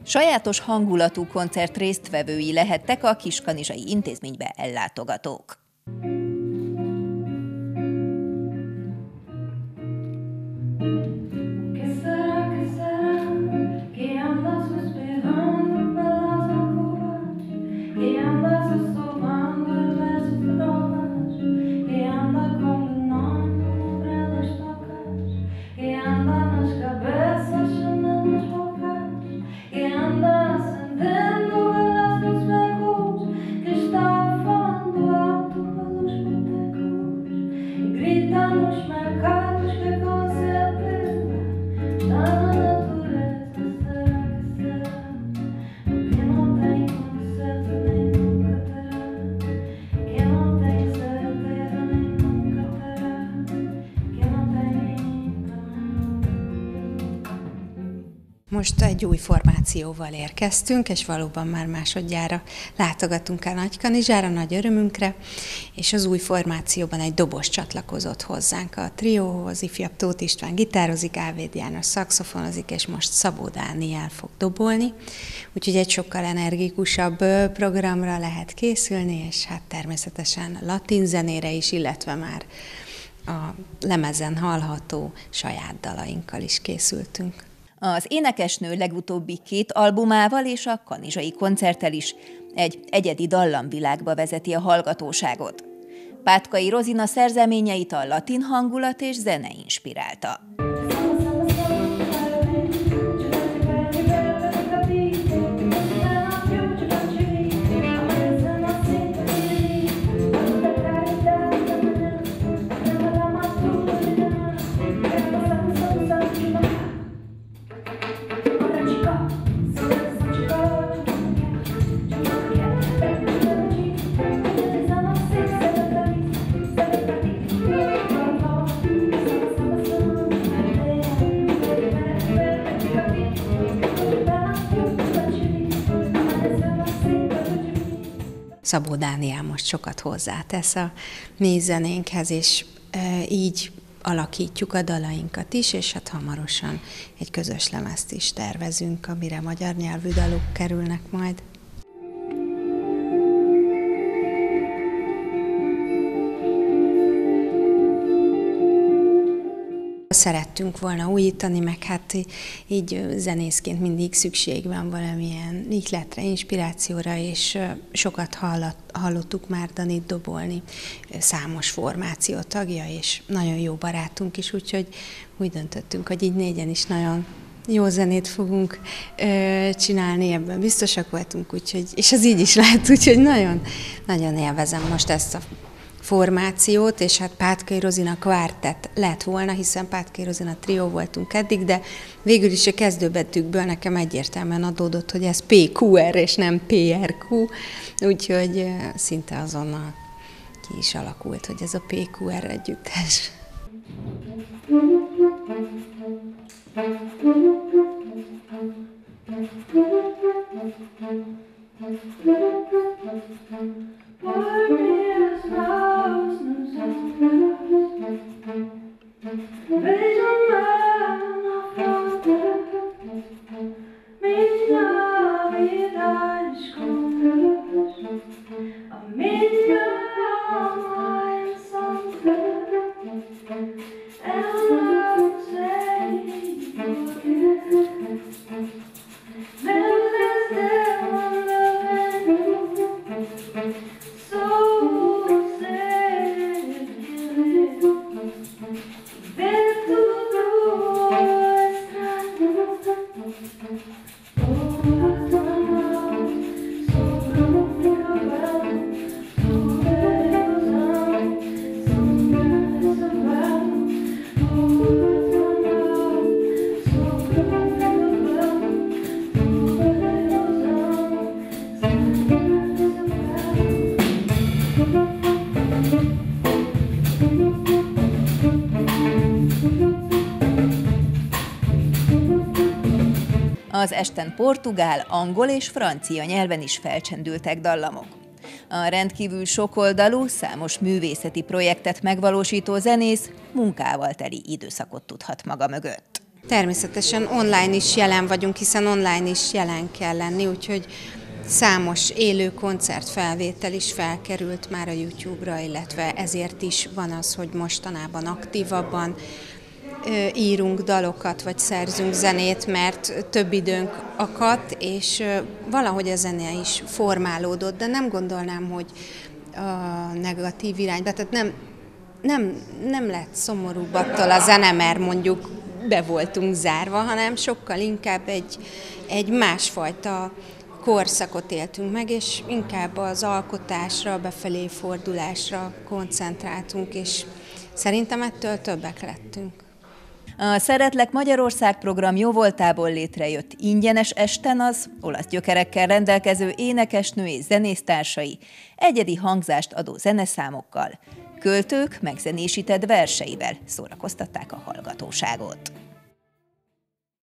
Sajátos hangulatú koncert résztvevői lehettek a Kiskanizsai Intézménybe ellátogatók. Most egy új formációval érkeztünk, és valóban már másodjára látogatunk el Nagykanizsára, nagy örömünkre, és az új formációban egy dobos csatlakozott hozzánk a trióhoz, ifjabb Tóth István gitározik, Ávéd János szaxofonozik, és most Szabó Dániel fog dobolni, úgyhogy egy sokkal energikusabb programra lehet készülni, és hát természetesen latin zenére is, illetve már a lemezen hallható saját dalainkkal is készültünk. Az énekesnő legutóbbi 2 albumával és a kanizsai koncerttel is egy egyedi dallamvilágba vezeti a hallgatóságot. Pátkai Rozina szerzeményeit a latin hangulat és zene inspirálta. Szabó Dániel most sokat hozzátesz a mi zenénkhez, és így alakítjuk a dalainkat is, és hát hamarosan egy közös lemezt is tervezünk, amire magyar nyelvű dalok kerülnek majd. Szerettünk volna újítani, meg hát így zenészként mindig szükség van valamilyen ihletre, inspirációra, és sokat hallottuk már Danit dobolni, számos formáció tagja, és nagyon jó barátunk is, úgyhogy úgy döntöttünk, hogy így 4-en is nagyon jó zenét fogunk csinálni, ebben biztosak voltunk, úgyhogy, és az így is lehet, úgyhogy nagyon, nagyon élvezem most ezt a formációt, és hát Pátkai Rozina kvártett lett volna, hiszen Pátkai Rozina trió voltunk eddig, de végül is a kezdőbetűkből nekem egyértelműen adódott, hogy ez PQR és nem PRQ, úgyhogy szinte azonnal ki is alakult, hogy ez a PQR együttes. Az esten portugál, angol és francia nyelven is felcsendültek dallamok. A rendkívül sokoldalú, számos művészeti projektet megvalósító zenész munkával teli időszakot tudhat maga mögött. Természetesen online is jelen vagyunk, hiszen online is jelen kell lenni, úgyhogy számos élő koncertfelvétel is felkerült már a YouTube-ra, illetve ezért is van az, hogy mostanában aktívabban írunk dalokat, vagy szerzünk zenét, mert több időnk akadt, és valahogy a zene is formálódott, de nem gondolnám, hogy a negatív irányba, tehát nem lett szomorúbb attól a zene, mert mondjuk be voltunk zárva, hanem sokkal inkább egy másfajta korszakot éltünk meg, és inkább az alkotásra, befelé fordulásra koncentráltunk, és szerintem ettől többek lettünk. A Szeretlek Magyarország program jóvoltából létrejött ingyenes esten az olasz gyökerekkel rendelkező énekesnő és zenésztársai egyedi hangzást adó zeneszámokkal, költők megzenésített verseivel szórakoztatták a hallgatóságot.